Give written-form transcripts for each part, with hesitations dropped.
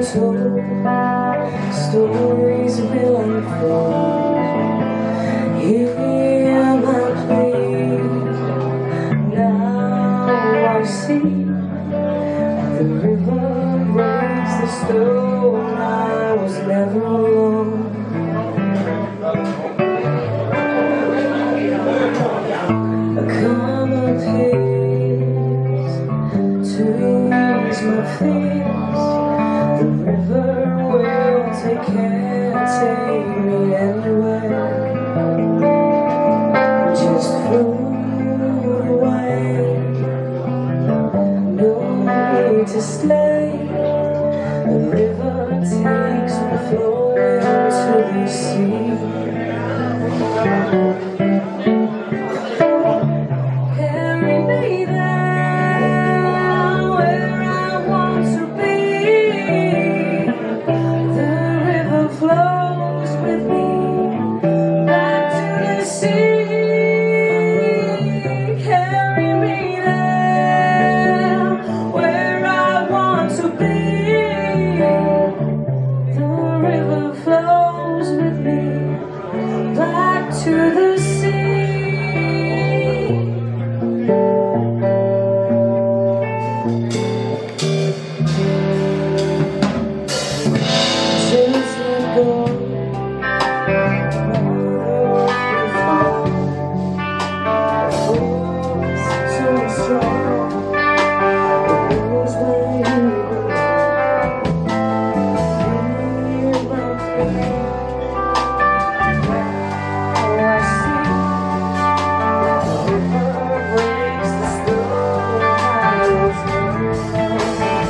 told, stories will unfold. Hear my plea. Now I see the river breaks the stone. I was never alone. Come appears to ease my fears. The river will take me anywhere. Just float away, no need to stay. The river takes me flowing to the sea. Carry me there where I want to be. The river flows with me back to the sea. Carry me there where I want to be. The river flows with me back to the sea. Just let go. So strong. It goes where you go. Hear my plea. Now I see the river breaks the stone. I was never alone.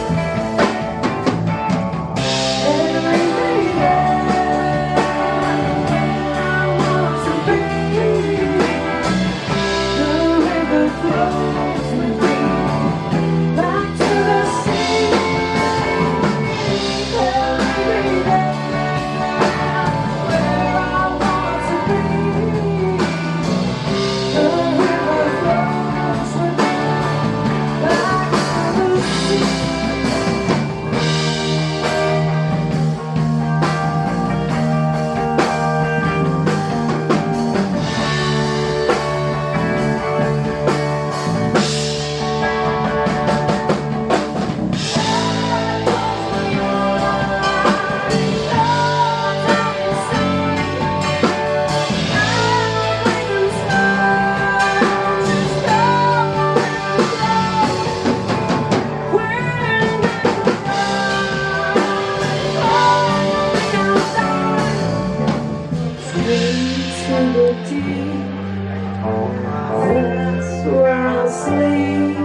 That's where I'll sleep.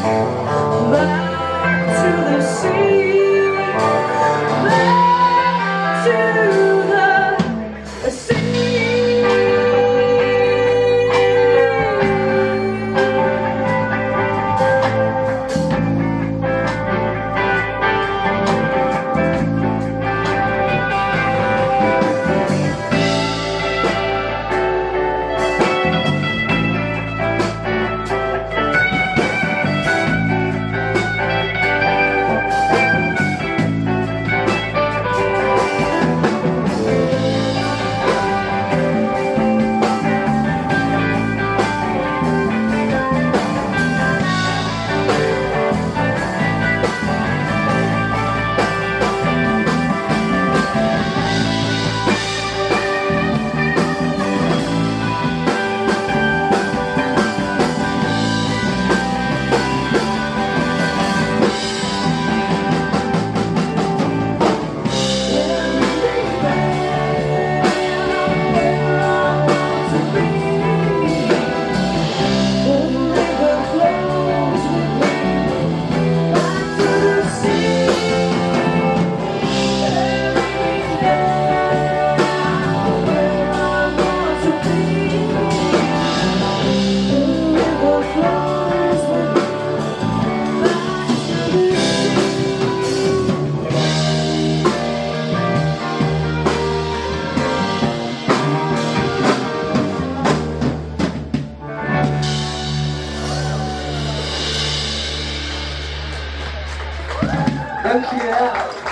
Back to the sea. Back to the sea. Dank je wel.